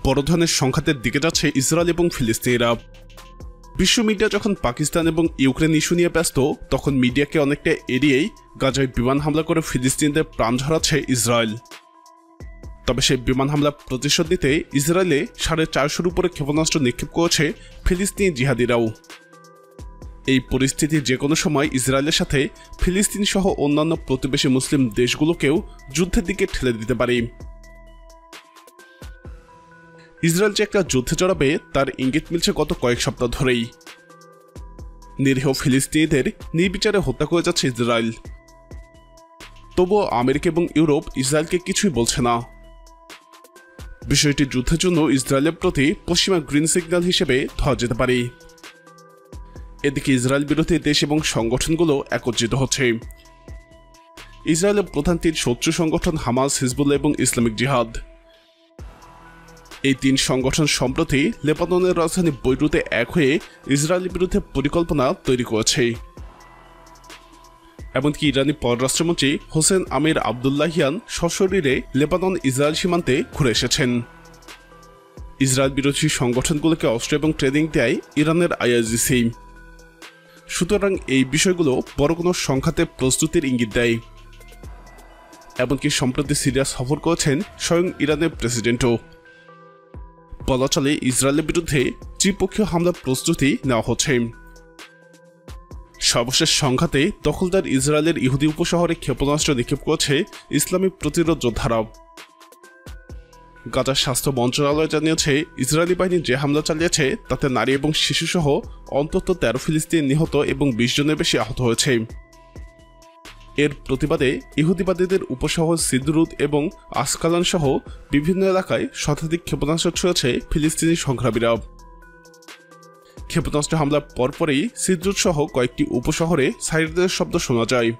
বড় ধরনের সংঘাতের দিকে যাচ্ছে ইসরায়েল এবং ফিলিস্তিনিরা। বিশ্ব মিডিয়া যখন পাকিস্তান এবং ইউক্রেন ইস্যু নিয়ে ব্যস্ত, তখন মিডিয়াকে অনেকটা এড়িয়েই গাজায় বিমান হামলা করে ফিলিস্তিনিদের প্রাণ ঝরাচ্ছে ইসরায়েল। তবে সেই বিমান হামলা প্রতিশোধ নিতে ইসরায়েলে 450-র উপরে ক্ষেপণাস্ত্র নিক্ষেপ করেছে ফিলিস্তিনি জিহাদিরাও। এই পরিস্থিতি যে কোনো সময় ইসরায়েলের সাথে ফিলিস্তিন সহ অন্যান্য প্রতিবেশী মুসলিম দেশগুলোকেও যুদ্ধের দিকে ঠেলে দিতে পারে। ইসরায়েল যে একটা যুদ্ধে জড়াবে তার ইঙ্গিত মিলছে গত কয়েক সপ্তাহ ধরেই। নিরীহ ফিলিস্তিনিদের নির্বিচারে হত্যা করে যাচ্ছে ইসরায়েল। তবুও আমেরিকা এবং ইউরোপ ইসরায়েলকে কিছুই বলছে না। বিষয়টি যুদ্ধের জন্য ইসরায়েলের প্রতি পশ্চিমা গ্রিন সিগন্যাল হিসেবে ধরা যেতে পারে। এদিকে ইসরায়েল বিরোধী দেশ এবং সংগঠনগুলো একত্রিত হচ্ছে। ইসরায়েলের প্রধান 3 শত্রু সংগঠন হামাস, হিজবুল্লাহ এবং ইসলামিক জিহাদ। এই 3 সংগঠন সম্প্রতি লেবাননের রাজধানী বৈরুতে এক হয়ে ইসরায়েলের বিরুদ্ধে পরিকল্পনা তৈরি করেছে। এমনকি ইরানি পররাষ্ট্রমন্ত্রী হোসেন আমির আবদুল্লাহিয়ান সশরীরে লেবানন ইসরায়েল সীমান্তে ঘুরে এসেছেন। ইসরায়েল বিরোধী সংগঠনগুলোকে অস্ত্র এবং ট্রেনিং দেয় ইরানের IRGC। সুতরাং এই বিষয়গুলো বড় কোনো সংঘাতে প্রস্তুতির ইঙ্গিত দেয়। এমনকি সম্প্রতি সিরিয়া সফর করেছেন স্বয়ং ইরানের প্রেসিডেন্টও। বলা চলে ইসরায়েলের বিরুদ্ধে ত্রিপক্ষীয় হামলার প্রস্তুতি নেওয়া হচ্ছে। সর্বশেষ সংঘাতে দখলদার ইসরায়েলের ইহুদি উপশহরে ক্ষেপণাস্ত্র নিক্ষেপ করেছে ইসলামিক প্রতিরোধ যোদ্ধারা। গাজার স্বাস্থ্য মন্ত্রণালয় জানিয়েছে, ইসরায়েলি বাহিনী যে হামলা চালিয়েছে তাতে নারী এবং শিশুসহ অন্তত 13 ফিলিস্তিনি নিহত এবং 20 জনের বেশি আহত হয়েছে। এর প্রতিবাদে ইহুদিবাদীদের উপশহর সিদরুদ এবং আসকালান সহ বিভিন্ন এলাকায় শতাধিক ক্ষেপণাস্ত্র ছুঁড়েছে ফিলিস্তিনি সংগ্রামীরা। ক্ষেপণাস্ত্র হামলার পরপরই সিদরুদ সহ কয়েকটি উপশহরে সাইরেনের শব্দ শোনা যায়।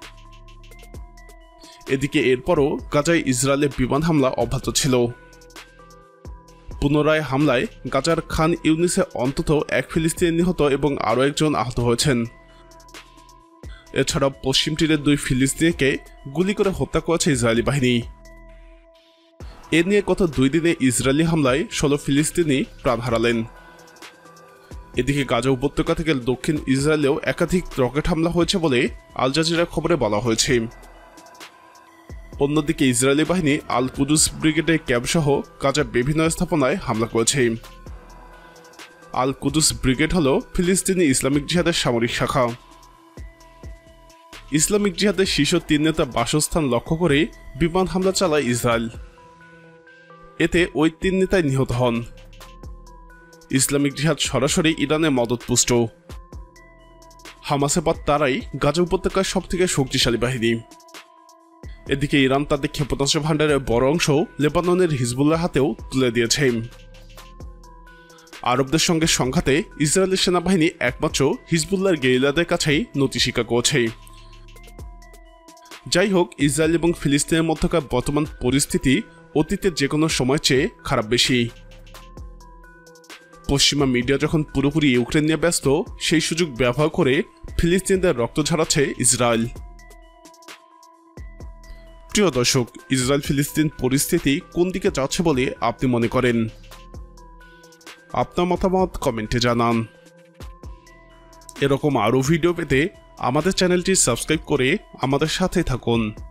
এদিকে এরপরও গাজায় ইসরায়েলের বিমান হামলা অব্যাহত ছিল। পুনরায় হামলায় গাজার খান ইউনিসে অন্তত 1 ফিলিস্তিনি নিহত এবং আরও 1 জন আহত হয়েছেন। এছাড়াও পশ্চিম তীরের 2 ফিলিস্তিনিকে গুলি করে হত্যা করেছে ইসরায়েলি বাহিনী। এ নিয়ে গত 2 দিনে ইসরায়েলি হামলায় 16 ফিলিস্তিনি প্রাণ হারালেন। এদিকে গাজা উপত্যকা থেকে দক্ষিণ ইসরায়েলেও একাধিক রকেট হামলা হয়েছে বলে আল জাজিরা খবরে বলা হয়েছে। অন্যদিকে ইসরায়েলি বাহিনী আল কুদুস ব্রিগেডের ক্যাম্পসহ গাজার বিভিন্ন স্থাপনায় হামলা করেছে। আল কুদুস ব্রিগেড হল ফিলিস্তিনি ইসলামিক জিহাদের সামরিক শাখা। ইসলামিক জিহাদের শীর্ষ 3 নেতার বাসস্থান লক্ষ্য করে বিমান হামলা চালায় ইসরায়েল। এতে ওই 3 নেতাই নিহত হন। ইসলামিক জিহাদ সরাসরি ইরানের মদতপুষ্ট। হামাসের পর তারাই গাজা উপত্যকার সবথেকে শক্তিশালী বাহিনী। এদিকে ইরান তাদের ক্ষেপণাস্ত্র ভান্ডারের বড় অংশ লেবাননের হিজবুল্লাহর হাতেও তুলে দিয়েছে। আরবদের সঙ্গে সংঘাতে ইসরায়েলের সেনাবাহিনী একমাত্র হিজবুল্লাহর গেরিলাদের কাছেই নতি স্বীকার করছে। যাই হোক, ইসরায়েল এবং ফিলিস্তিনের মধ্যকার বর্তমান পরিস্থিতি অতীতের যে কোনো সময় চেয়ে খারাপ বেশি। পশ্চিমা মিডিয়া যখন পুরোপুরি ইউক্রেন নিয়ে ব্যস্ত, সেই সুযোগ ব্যবহার করে ফিলিস্তিনিদের রক্ত ঝরাচ্ছে ইসরায়েল। প্রিয় দর্শক, ইসরায়েল ফিলিস্তিন পরিস্থিতি কোন দিকে যাচ্ছে বলে আপনি মনে করেন? আপনার মতামত কমেন্টে জানান। এরকম আরও ভিডিও পেতে আমাদের চ্যানেলটি সাবস্ক্রাইব করে আমাদের সাথে থাকুন।